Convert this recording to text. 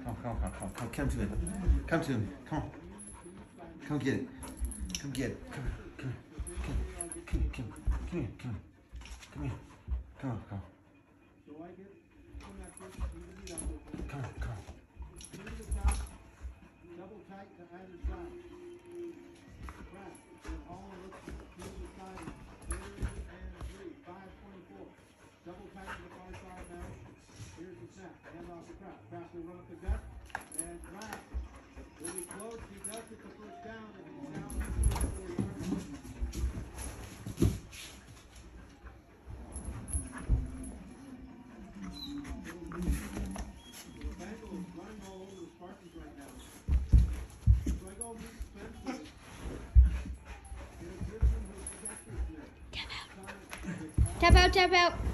Come to him. Come to him. Come on. Come get it. Come get it. Come here. Come here. Come here. Come here. Come on. Come on. Come on. Come on. Double tight to either side. Right. And all look to the side. 3 and 3. 5:24. Double tight to the far side now. Here's the snap. Hand off the crowd. Crowd will run up the gut. And right. Will be close. He does it the first down. And he's down to the 4 yards. Tap out, tap out.